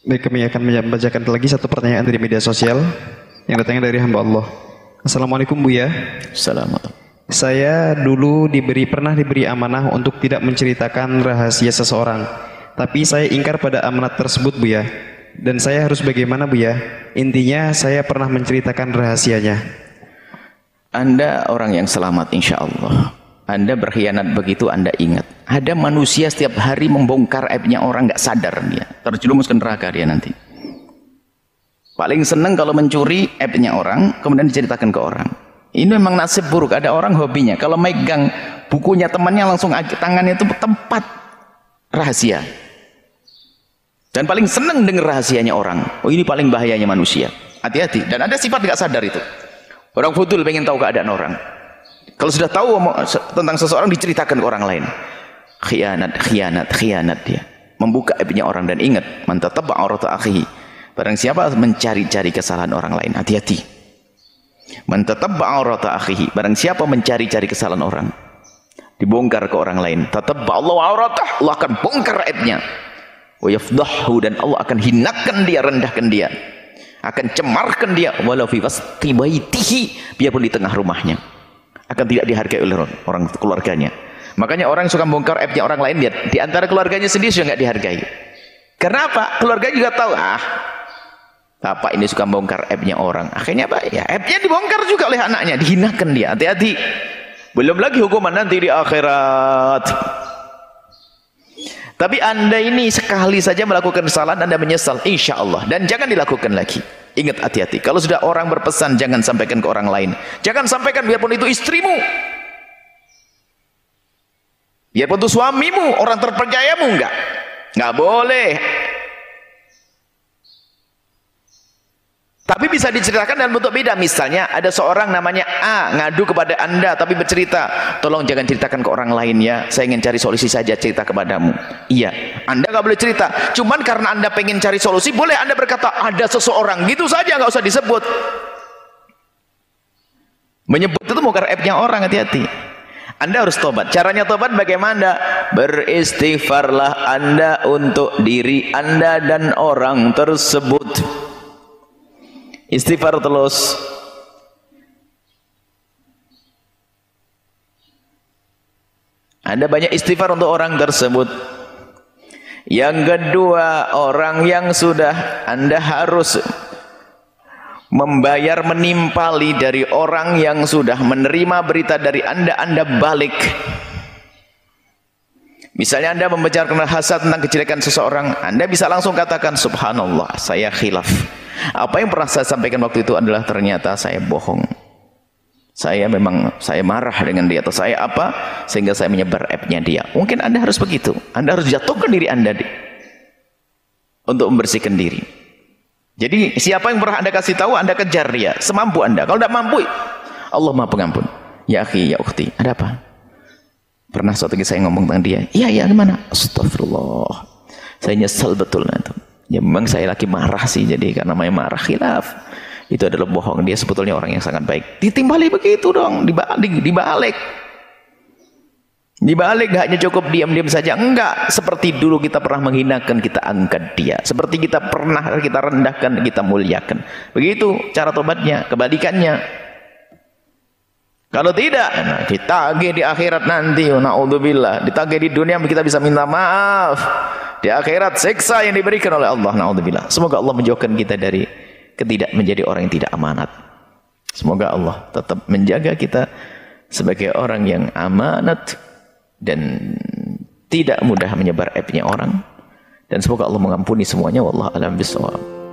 Baik, kami akan membacakan lagi satu pertanyaan dari media sosial yang datangnya dari hamba Allah. Assalamualaikum Buya. Assalamualaikum. Saya dulu pernah diberi amanah untuk tidak menceritakan rahasia seseorang, tapi saya ingkar pada amanat tersebut Buya. Dan saya harus bagaimana Buya? Intinya saya pernah menceritakan rahasianya. Anda orang yang selamat insya Allah. Anda berkhianat begitu Anda ingat. Ada manusia setiap hari membongkar aibnya orang, nggak sadar dia. Terjerumus ke neraka dia nanti. Paling seneng kalau mencuri aibnya orang, kemudian diceritakan ke orang. Ini memang nasib buruk. Ada orang hobinya, kalau megang bukunya temannya langsung tangannya itu tempat rahasia. Dan paling seneng dengar rahasianya orang. Oh, ini paling bahayanya manusia. Hati-hati. Dan ada sifat nggak sadar itu. Orang fudul pengen tahu keadaan orang. Kalau sudah tahu tentang seseorang diceritakan ke orang lain. Khianat dia. Membuka aibnya orang. Dan ingat, man tatabba'a aurata akhihi. Barang siapa mencari-cari kesalahan orang lain, hati-hati. Man tatabba'a aurata akhihi. Barang siapa mencari-cari kesalahan orang, dibongkar ke orang lain. Tatabba'a Allahu auratah. Allah akan bongkar aibnya. Wa yafdahu, dan Allah akan hinakan dia, rendahkan dia. Akan cemarkan dia. Walau fi wasti baitihi, biarpun di tengah rumahnya. Akan tidak dihargai oleh orang keluarganya. Makanya orang suka bongkar aibnya orang lain, lihat di antara keluarganya sendiri sudah nggak dihargai. Kenapa? Keluarga juga tahu, bapak ini suka bongkar aibnya orang. Akhirnya apa? Ya, aibnya dibongkar juga oleh anaknya, dihinakan dia. Hati-hati. Belum lagi hukuman nanti di akhirat. Tapi Anda ini sekali saja melakukan kesalahan, Anda menyesal, insya Allah. Dan jangan dilakukan lagi. Ingat, hati-hati. Kalau sudah orang berpesan, jangan sampaikan ke orang lain. Jangan sampaikan biarpun itu istrimu. Biarpun itu suamimu, orang terpercayamu, enggak boleh. Tapi bisa diceritakan dalam bentuk beda. Misalnya ada seorang namanya A ngadu kepada Anda, tapi bercerita, tolong jangan ceritakan ke orang lain ya, saya ingin cari solusi saja, cerita kepadamu. Iya, Anda nggak boleh cerita. Cuman karena Anda pengen cari solusi, boleh Anda berkata ada seseorang, gitu saja, nggak usah disebut. Menyebut itu bukan aibnya orang, hati-hati. Anda harus tobat. Caranya tobat bagaimana? Beristighfarlah Anda untuk diri Anda dan orang tersebut. Istighfar terus. Anda banyak istighfar untuk orang tersebut. Yang kedua, orang yang sudah Anda harus membayar, menimpali dari orang yang sudah menerima berita dari Anda, Anda balik. Misalnya Anda membicarakan rahasia tentang kejelekan seseorang, Anda bisa langsung katakan, subhanallah, saya khilaf. Apa yang pernah saya sampaikan waktu itu adalah ternyata saya bohong. Saya marah dengan dia, atau saya apa, sehingga saya menyebar aibnya dia. Mungkin Anda harus begitu. Anda harus jatuhkan diri Anda untuk membersihkan diri. Jadi siapa yang pernah Anda kasih tahu, Anda kejar dia semampu Anda. Kalau tidak mampu, Allah Maha Pengampun. Ya akhi, ya ukhti, ada apa? Pernah suatu ketika saya ngomong tentang dia. Iya, gimana? Astagfirullah. Saya nyesel betul nanti. Ya memang saya lagi marah sih, jadi karena namanya marah khilaf. Itu adalah bohong. Dia sebetulnya orang yang sangat baik. Ditimbali begitu dong, dibalik. Dibalik, gak hanya cukup diam-diam saja. Enggak, seperti dulu kita pernah menghinakan, kita angkat dia. Seperti kita pernah kita rendahkan, kita muliakan. Begitu cara tobatnya, kebalikannya. Kalau tidak, ditagih di akhirat nanti, na'udzubillah. Ditagih di dunia kita bisa minta maaf. Di akhirat siksa yang diberikan oleh Allah, na'udzubillah. Semoga Allah menjauhkan kita dari menjadi orang yang tidak amanat. Semoga Allah tetap menjaga kita sebagai orang yang amanat dan tidak mudah menyebar aibnya orang, dan semoga Allah mengampuni semuanya. Wallahu a'lam bishawab.